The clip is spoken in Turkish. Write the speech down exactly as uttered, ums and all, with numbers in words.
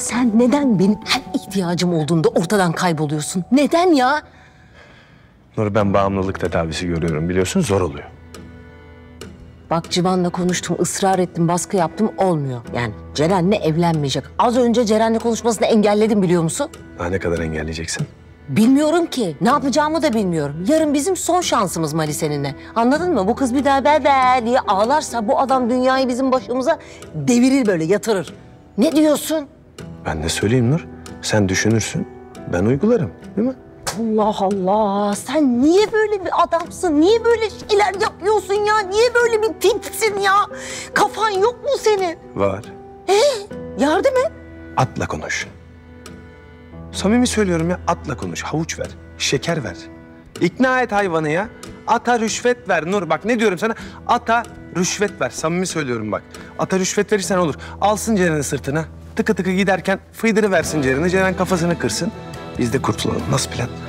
Sen neden benim her ihtiyacım olduğunda ortadan kayboluyorsun? Neden ya? Nur, ben bağımlılık tedavisi görüyorum, biliyorsun, zor oluyor. Bak Civan'la konuştum, ısrar ettim, baskı yaptım, olmuyor. Yani Ceren'le evlenmeyecek. Az önce Ceren'le konuşmasını engelledim, biliyor musun? Daha ne kadar engelleyeceksin? Bilmiyorum ki. Ne yapacağımı da bilmiyorum. Yarın bizim son şansımız Mali seninle. Anladın mı? Bu kız bir daha be be diye ağlarsa bu adam dünyayı bizim başımıza devirir, böyle yatırır. Ne diyorsun? Ben de söyleyeyim Nur. Sen düşünürsün, ben uygularım, değil mi? Allah Allah. Sen niye böyle bir adamsın? Niye böyle şeyler yapıyorsun ya? Niye böyle bir tipsin ya? Kafan yok mu senin? Var. Ee, yardım et. Atla konuş. Samimi söylüyorum ya, atla konuş. Havuç ver, şeker ver. İkna et hayvanı ya. Ata rüşvet ver Nur. Bak ne diyorum sana? Ata rüşvet ver. Samimi söylüyorum bak. Ata rüşvet verirsen olur. Alsın Ceren'i sırtına. Tıkı tıkı giderken fıydırı versin Ceren'i. Ceren kafasını kırsın. Biz de kurtulalım. Nasıl plan?